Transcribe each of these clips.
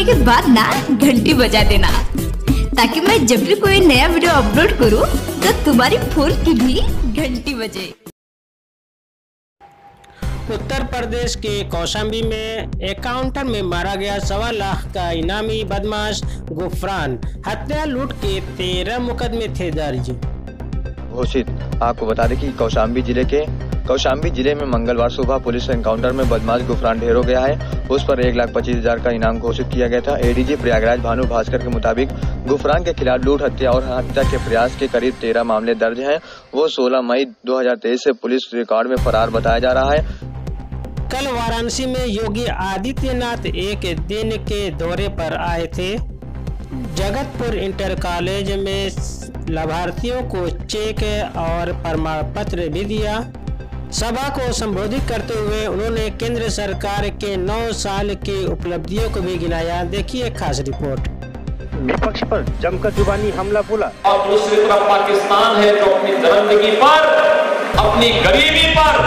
के बाद ना घंटी बजा देना, ताकि मैं जब भी कोई नया वीडियो अपलोड करूं तो तुम्हारी फोन की भी घंटी बजे। उत्तर प्रदेश के कौशाम्बी में एनकाउंटर में मारा गया 1.25 लाख का इनामी बदमाश गुफरान। हत्या लूट के 13 मुकदमे थे दर्ज घोषित। आपको बता दें कि कौशाम्बी जिले में मंगलवार सुबह पुलिस एनकाउंटर में बदमाश गुफरान ढेर हो गया है। उस पर 1,25,000 का इनाम घोषित किया गया था। एडीजी प्रयागराज भानु भास्कर के मुताबिक गुफरान के खिलाफ लूट, हत्या और हत्या के प्रयास के करीब 13 मामले दर्ज हैं। वो 16 मई 2023 से पुलिस रिकॉर्ड में फरार बताया जा रहा है। कल वाराणसी में योगी आदित्यनाथ एक दिन के दौरे पर आए थे। जगतपुर इंटर कॉलेज में लाभार्थियों को चेक और प्रमाण पत्र भी दिया। सभा को संबोधित करते हुए उन्होंने केंद्र सरकार के 9 साल की उपलब्धियों को भी गिनाया। देखिए खास रिपोर्ट। विपक्ष पर जमकर जुबानी हमला बोला। और दूसरी तरफ पाकिस्तान है जो अपनी दरिंदगी पर, अपनी गरीबी पर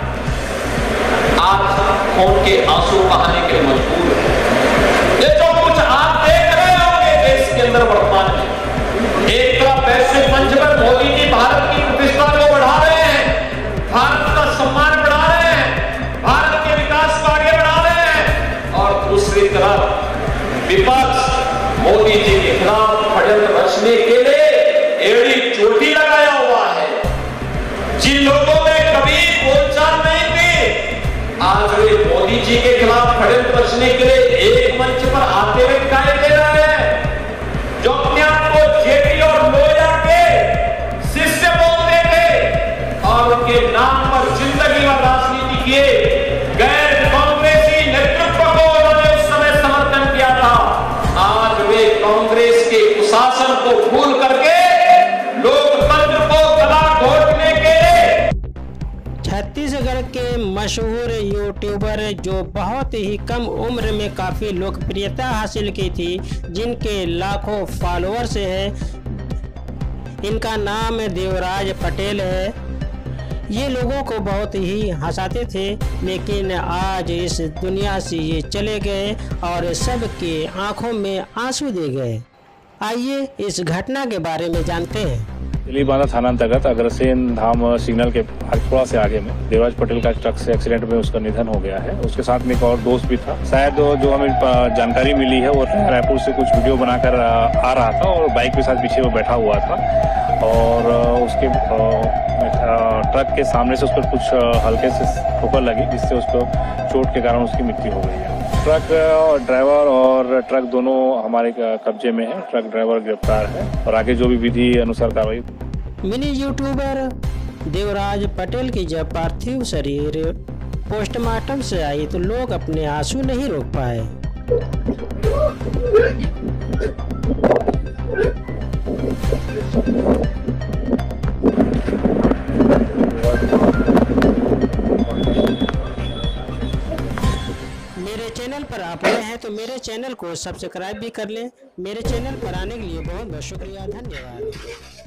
आज खून के आंसू बहाने के मजबूर है। ये जो कुछ आप देख रहे होंगे देश के अंदर वर्तमान में, एक तरफ वैश्विक मंच पर मोदी जी भारत की प्रतिष्ठा को बढ़ा रहे हैं, भारत का सम्मान बढ़ा रहे हैं, भारत के विकास को आगे बढ़ा रहे हैं, और दूसरी तरफ विपक्ष मोदी जी के खिलाफ षड्यंत्र रचने के लिए एड़ी चोटी लगाया हुआ है। जिन लोगों ने कभी बोलचाल नहीं दी, आज वे मोदी जी के खिलाफ षड्यंत्र रचने के लिए एक मंच पर आते हुए दिखाई दे रहे हैं। जो अपने आप को जेपी और लोया के शिष्य बोलते थे और उनके नाम पर जिंदगी भर राजनीति किए, गैर कांग्रेसी नेतृत्व को उन्होंने उस समय समर्थन किया था। आज वे कांग्रेस के कुशासन को भूल करके लोकतंत्र को गला घोटने के छत्तीसगढ़ के मशहूर यूट्यूबर जो बहुत ही कम उम्र में काफ़ी लोकप्रियता हासिल की थी, जिनके लाखों फॉलोअर्स हैं, इनका नाम देवराज पटेल है। ये लोगों को बहुत ही हंसाते थे, लेकिन आज इस दुनिया से ये चले गए और सबके आंखों में आंसू दे गए। आइए इस घटना के बारे में जानते हैं। तेलीबांधा थाना अंतर्गत अग्रसेन धाम सिग्नल के थोड़ा से आगे में देवराज पटेल का ट्रक से एक्सीडेंट में उसका निधन हो गया है। उसके साथ में एक और दोस्त भी था। शायद जो हमें जानकारी मिली है वो रायपुर से कुछ वीडियो बनाकर आ रहा था और बाइक के साथ पीछे वो बैठा हुआ था और उसके ट्रक के सामने से उस पर कुछ हल्के से ठोकर लगी, जिससे उसको चोट के कारण उसकी मृत्यु हो गई है। ट्रक ड्राइवर और ट्रक दोनों हमारे कब्जे में है। ट्रक ड्राइवर गिरफ्तार है और आगे जो भी विधि अनुसार कार्रवाई। मिनी यूट्यूबर देवराज पटेल की जब पार्थिव शरीर पोस्टमार्टम से आई तो लोग अपने आंसू नहीं रोक पाए। मेरे चैनल पर आप नए हैं तो मेरे चैनल को सब्सक्राइब भी कर लें। मेरे चैनल पर आने के लिए बहुत बहुत शुक्रिया, धन्यवाद।